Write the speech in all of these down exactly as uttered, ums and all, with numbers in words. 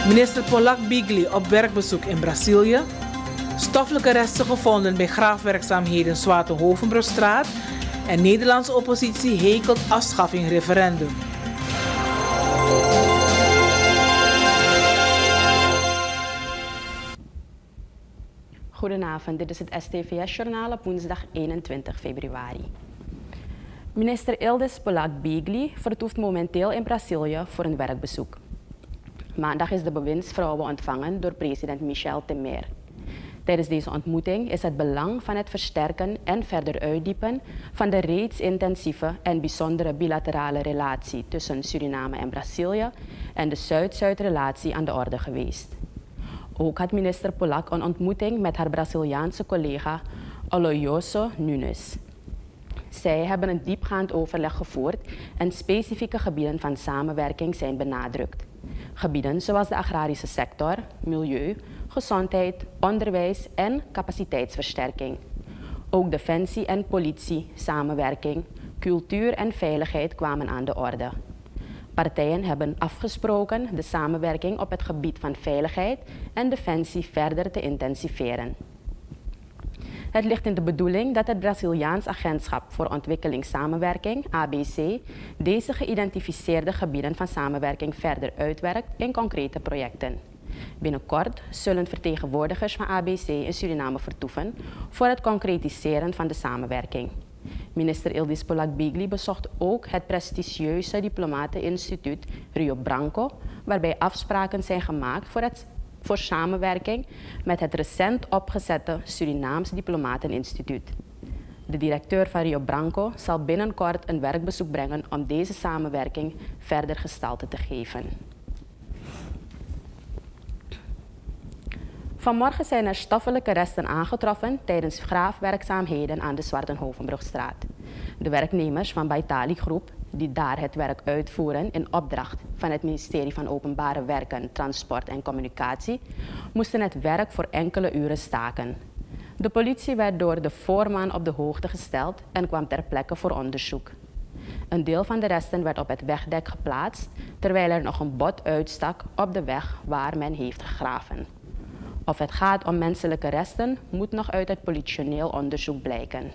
Minister Polak Bigli op werkbezoek in Brazilië. Stoffelijke resten gevonden bij graafwerkzaamheden Zwaarten-Hovenbrugstraat. En Nederlandse oppositie hekelt afschaffing referendum. Goedenavond, dit is het S T V S-journaal op woensdag eenentwintig februari. Minister Ildis Polak Bigli vertoeft momenteel in Brazilië voor een werkbezoek. Maandag is de bewindsvrouw ontvangen door president Michel Temer. Tijdens deze ontmoeting is het belang van het versterken en verder uitdiepen van de reeds intensieve en bijzondere bilaterale relatie tussen Suriname en Brazilië en de Zuid-Zuid-relatie aan de orde geweest. Ook had minister Polak een ontmoeting met haar Braziliaanse collega Aloyso Nunes. Zij hebben een diepgaand overleg gevoerd en specifieke gebieden van samenwerking zijn benadrukt. Gebieden zoals de agrarische sector, milieu, gezondheid, onderwijs en capaciteitsversterking. Ook defensie en politie, samenwerking, cultuur en veiligheid kwamen aan de orde. Partijen hebben afgesproken de samenwerking op het gebied van veiligheid en defensie verder te intensiveren. Het ligt in de bedoeling dat het Braziliaans Agentschap voor Ontwikkelingssamenwerking, A B C, deze geïdentificeerde gebieden van samenwerking verder uitwerkt in concrete projecten. Binnenkort zullen vertegenwoordigers van A B C in Suriname vertoeven voor het concretiseren van de samenwerking. Minister Ildis Polak Bigli bezocht ook het prestigieuze diplomateninstituut Rio Branco, waarbij afspraken zijn gemaakt voor, het, voor samenwerking met het recent opgezette Surinaams Diplomateninstituut. De directeur van Rio Branco zal binnenkort een werkbezoek brengen om deze samenwerking verder gestalte te geven. Vanmorgen zijn er stoffelijke resten aangetroffen tijdens graafwerkzaamheden aan de Zwaarten-Hovenbrugstraat. De werknemers van Baitali Groep, die daar het werk uitvoeren in opdracht van het ministerie van Openbare Werken, Transport en Communicatie, moesten het werk voor enkele uren staken. De politie werd door de voorman op de hoogte gesteld en kwam ter plekke voor onderzoek. Een deel van de resten werd op het wegdek geplaatst, terwijl er nog een bot uitstak op de weg waar men heeft gegraven. Of het gaat om menselijke resten, moet nog uit het politioneel onderzoek blijken.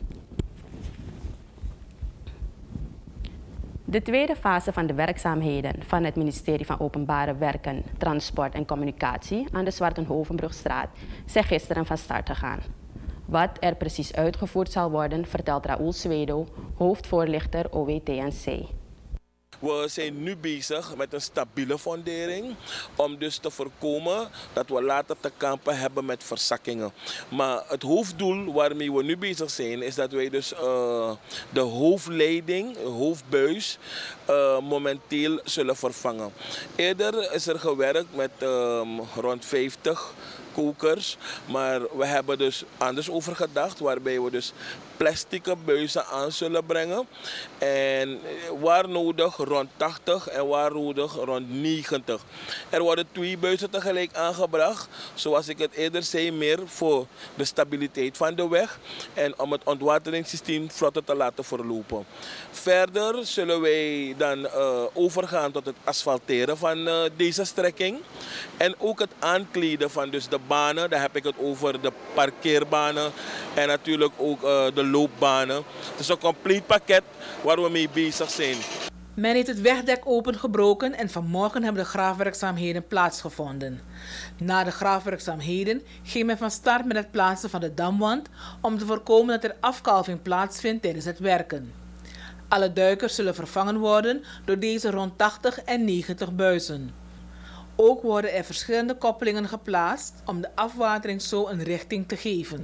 De tweede fase van de werkzaamheden van het ministerie van Openbare Werken, Transport en Communicatie aan de Zwaarten-Hovenbrugstraat zijn gisteren van start gegaan. Wat er precies uitgevoerd zal worden, vertelt Raoul Swedo, hoofdvoorlichter O W T N C. We zijn nu bezig met een stabiele fundering om dus te voorkomen dat we later te kampen hebben met verzakkingen. Maar het hoofddoel waarmee we nu bezig zijn is dat wij dus uh, de hoofdleiding, de hoofdbuis, uh, momenteel zullen vervangen. Eerder is er gewerkt met uh, rond vijftig kokers, maar we hebben dus anders over gedacht, waarbij we dus plastic buizen aan zullen brengen. En waar nodig rond tachtig en waar nodig rond negentig. Er worden twee buizen tegelijk aangebracht, zoals ik het eerder zei, meer voor de stabiliteit van de weg en om het ontwateringssysteem vlotter te laten verlopen. Verder zullen wij dan uh, overgaan tot het asfalteren van uh, deze strekking en ook het aankleden van dus de banen. Daar heb ik het over de parkeerbanen en natuurlijk ook uh, de loopbanen. Het is een compleet pakket waar we mee bezig zijn. Men heeft het wegdek opengebroken en vanmorgen hebben de graafwerkzaamheden plaatsgevonden. Na de graafwerkzaamheden ging men van start met het plaatsen van de damwand om te voorkomen dat er afkalving plaatsvindt tijdens het werken. Alle duikers zullen vervangen worden door deze rond tachtig en negentig buizen. Ook worden er verschillende koppelingen geplaatst om de afwatering zo een richting te geven.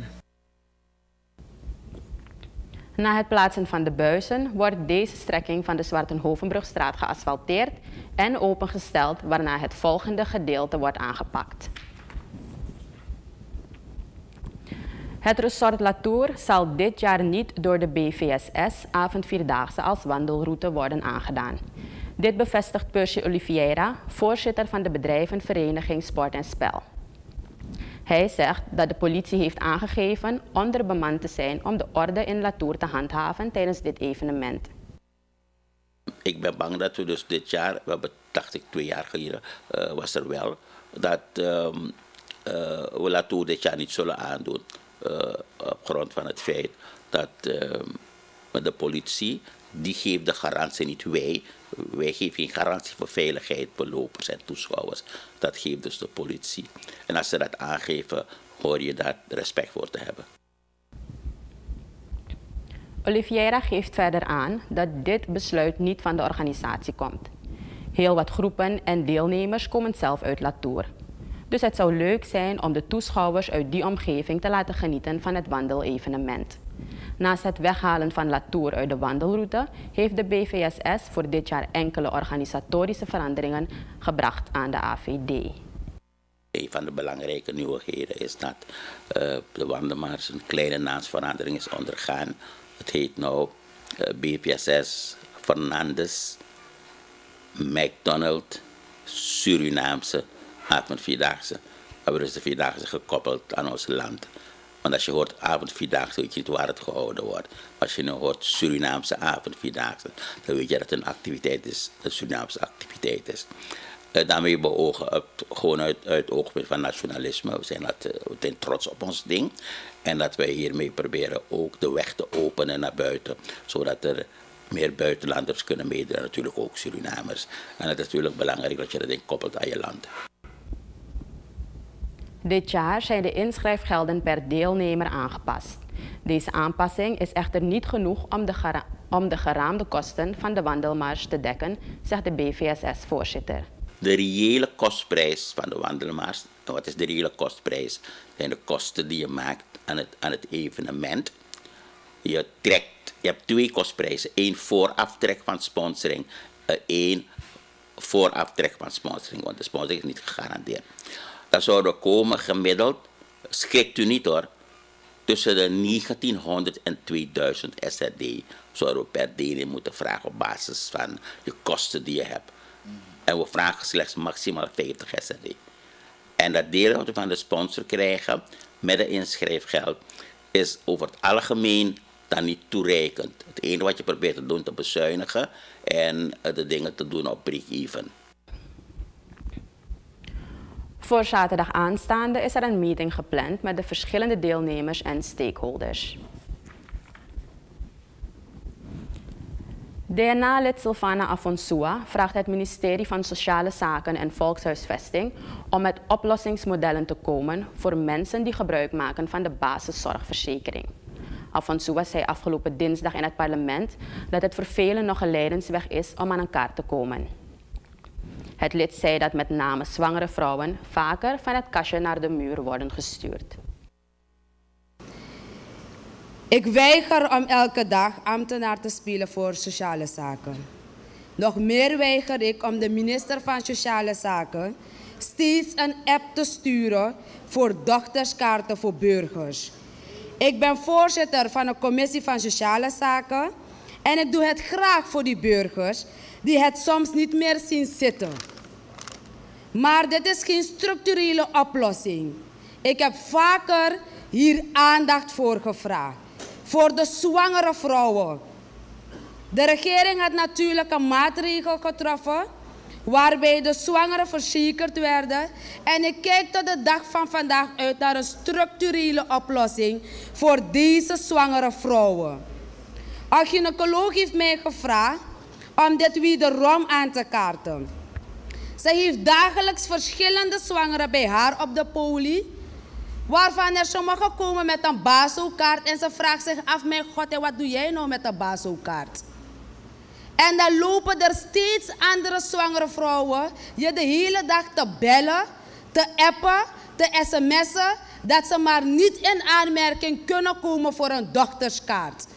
Na het plaatsen van de buizen wordt deze strekking van de Zwaarten-Hovenbrugstraat geasfalteerd en opengesteld, waarna het volgende gedeelte wordt aangepakt. Het resort Latour zal dit jaar niet door de B V S S avondvierdaagse als wandelroute worden aangedaan. Dit bevestigt Percy Oliveira, voorzitter van de bedrijvenvereniging Sport en Spel. Hij zegt dat de politie heeft aangegeven onderbemand te zijn om de orde in Latour te handhaven tijdens dit evenement. Ik ben bang dat we dus dit jaar, we hebben, dacht ik twee jaar geleden, uh, was er wel, dat um, uh, we Latour dit jaar niet zullen aandoen. Uh, op grond van het feit dat uh, de politie, die geeft de garantie niet wij. Wij geven geen garantie voor veiligheid, belopers en toeschouwers. Dat geeft dus de politie. En als ze dat aangeven, hoor je daar respect voor te hebben. Oliveira geeft verder aan dat dit besluit niet van de organisatie komt. Heel wat groepen en deelnemers komen zelf uit Latour. Dus het zou leuk zijn om de toeschouwers uit die omgeving te laten genieten van het wandelevenement. Naast het weghalen van Latour uit de wandelroute heeft de B V S S voor dit jaar enkele organisatorische veranderingen gebracht aan de A V D. Een van de belangrijke nieuwigheden is dat uh, de wandelmars een kleine naamsverandering is ondergaan. Het heet nou uh, B V S S Fernandes McDonald Surinaamse avondvierdaagse. We hebben dus de vierdaagse gekoppeld aan ons land. Want als je hoort avondvierdaagse, weet je niet waar het gehouden wordt. Als je nu hoort Surinaamse avondvierdaagse, dan weet je dat het een activiteit is, een Surinaamse activiteit is. Uh, daarmee beogen het gewoon uit, uit oogpunt van nationalisme. We zijn, dat, uh, we zijn trots op ons ding. En dat wij hiermee proberen ook de weg te openen naar buiten. Zodat er meer buitenlanders kunnen meedoen, natuurlijk ook Surinamers. En het is natuurlijk belangrijk dat je dat ding koppelt aan je land. Dit jaar zijn de inschrijfgelden per deelnemer aangepast. Deze aanpassing is echter niet genoeg om de, gera om de geraamde kosten van de wandelmars te dekken, zegt de B V S S-voorzitter. De reële kostprijs van de wandelmars, wat is de reële kostprijs? Zijn de kosten die je maakt aan het, aan het evenement. Je trekt, je hebt twee kostprijzen. Eén vooraftrek van sponsoring, één vooraftrek van sponsoring, want de sponsoring is niet gegarandeerd. Dan zouden we komen gemiddeld, schrikt u niet hoor, tussen de negentienhonderd en tweeduizend S R D zouden we per deelnemer moeten vragen op basis van de kosten die je hebt. En we vragen slechts maximaal vijftig S R D. En dat deel wat we van de sponsor krijgen met de inschrijfgeld is over het algemeen dan niet toereikend. Het enige wat je probeert te doen te bezuinigen en de dingen te doen op break-even. Voor zaterdag aanstaande is er een meeting gepland met de verschillende deelnemers en stakeholders. D N A-lid Silvana Afonsua vraagt het ministerie van Sociale Zaken en Volkshuisvesting om met oplossingsmodellen te komen voor mensen die gebruik maken van de basiszorgverzekering. Afonsua zei afgelopen dinsdag in het parlement dat het voor velen nog een lijdensweg is om aan elkaar te komen. Het lid zei dat met name zwangere vrouwen vaker van het kastje naar de muur worden gestuurd. Ik weiger om elke dag ambtenaar te spelen voor sociale zaken. Nog meer weiger ik om de minister van Sociale Zaken steeds een app te sturen voor dochterskaarten voor burgers. Ik ben voorzitter van een commissie van Sociale Zaken en ik doe het graag voor die burgers die het soms niet meer zien zitten. Maar dit is geen structurele oplossing. Ik heb vaker hier aandacht voor gevraagd. Voor de zwangere vrouwen. De regering had natuurlijk een maatregel getroffen waarbij de zwangeren verzekerd werden. En ik kijk tot de dag van vandaag uit naar een structurele oplossing voor deze zwangere vrouwen. Een gynaecoloog heeft mij gevraagd om dit wederom aan te kaarten. Zij heeft dagelijks verschillende zwangeren bij haar op de poli, waarvan er sommigen komen met een basokaart en ze vraagt zich af, mijn god, en wat doe jij nou met een basokaart? En dan lopen er steeds andere zwangere vrouwen je de hele dag te bellen, te appen, te sms'en, dat ze maar niet in aanmerking kunnen komen voor een dochterskaart.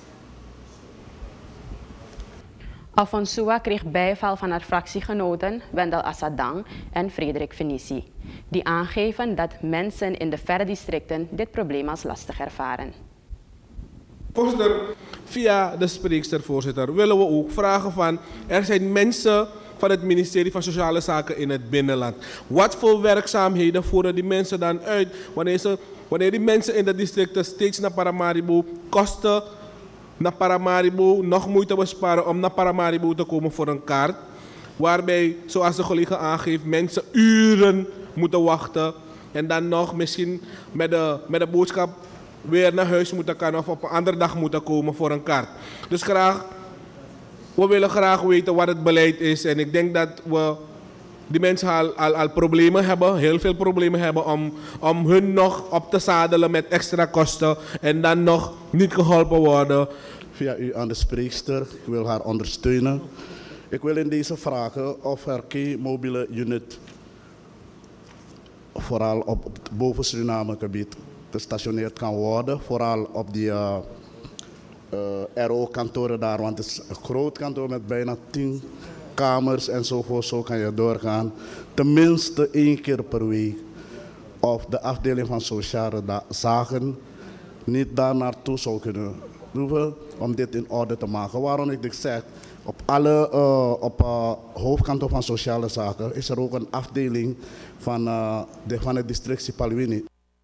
Afonsua kreeg bijval van haar fractiegenoten Wendel Assadang en Frederik Fenici, die aangeven dat mensen in de verre districten dit probleem als lastig ervaren. Voorzitter, via de spreekster, voorzitter, willen we ook vragen van, er zijn mensen van het ministerie van Sociale Zaken in het binnenland. Wat voor werkzaamheden voeren die mensen dan uit wanneer, ze, wanneer die mensen in de districten steeds naar Paramaribo kosten naar Paramaribo, nog moeite besparen om naar Paramaribo te komen voor een kaart. Waarbij, zoals de collega aangeeft, mensen uren moeten wachten. En dan nog misschien met de, met de boodschap weer naar huis moeten gaan of op een andere dag moeten komen voor een kaart. Dus graag, we willen graag weten wat het beleid is. En ik denk dat we die mensen al, al, al problemen hebben, heel veel problemen hebben om, om hun nog op te zadelen met extra kosten en dan nog niet geholpen worden. Via u aan de spreekster, ik wil haar ondersteunen. Ik wil in deze vragen of er geen mobiele unit, vooral op het boven Suriname gebied, gestationeerd kan worden. Vooral op die uh, uh, R O-kantoren daar, want het is een groot kantoor met bijna tien kamers enzovoort. Zo kan je doorgaan. Tenminste één keer per week. Of de afdeling van sociale zaken niet daar naartoe zou kunnen hoeven om dit in orde te maken. Waarom ik dit zeg? Op alle uh, op uh, hoofdkantoor van sociale zaken is er ook een afdeling van, uh, de, van het district Sipaliwini.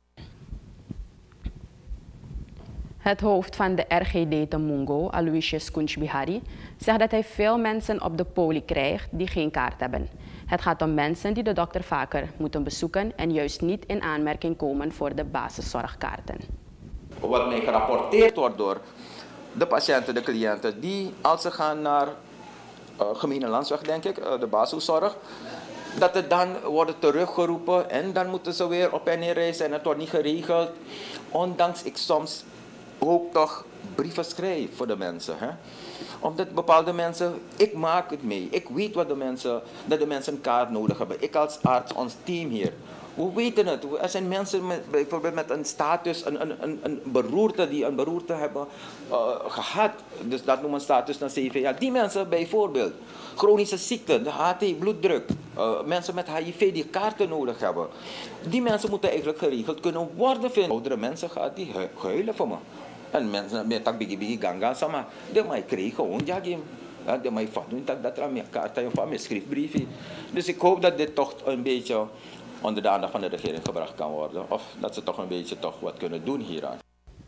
Het hoofd van de R G D te Mungo, Aloysius Kunchbihari, zegt dat hij veel mensen op de poli krijgt die geen kaart hebben. Het gaat om mensen die de dokter vaker moeten bezoeken en juist niet in aanmerking komen voor de basiszorgkaarten. Wat mij gerapporteerd wordt door de patiënten, de cliënten, die als ze gaan naar uh, Gemene Landsweg, denk ik, uh, de basiszorg, dat het dan worden teruggeroepen en dan moeten ze weer op en neer reizen en het wordt niet geregeld. Ondanks ik soms ook toch brieven schrijf voor de mensen. Hè? Omdat bepaalde mensen, ik maak het mee. Ik weet wat de mensen, dat de mensen een kaart nodig hebben. Ik als arts, ons team hier. We weten het. Er zijn mensen met, bijvoorbeeld met een status, een, een, een, een beroerte, die een beroerte hebben uh, gehad. Dus dat noemen we status na zeven jaar. Die mensen bijvoorbeeld, chronische ziekten, de H T, bloeddruk, uh, mensen met H I V die kaarten nodig hebben. Die mensen moeten eigenlijk geregeld kunnen worden. Vinden. Oudere mensen gaan die huilen voor me. En mensen met dat bigi bigi ganga sama, de mij krijgen gewoon jagim. Ja, de mij doen dat dat er meer kaarten van mijn schriftbriefje. Dus ik hoop dat dit toch een beetje onder de aandacht van de regering gebracht kan worden. Of dat ze toch een beetje toch wat kunnen doen hieraan.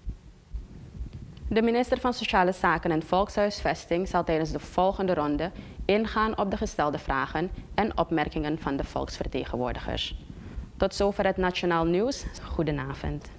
De minister van Sociale Zaken en Volkshuisvesting zal tijdens de volgende ronde ingaan op de gestelde vragen en opmerkingen van de volksvertegenwoordigers. Tot zover het Nationaal Nieuws. Goedenavond.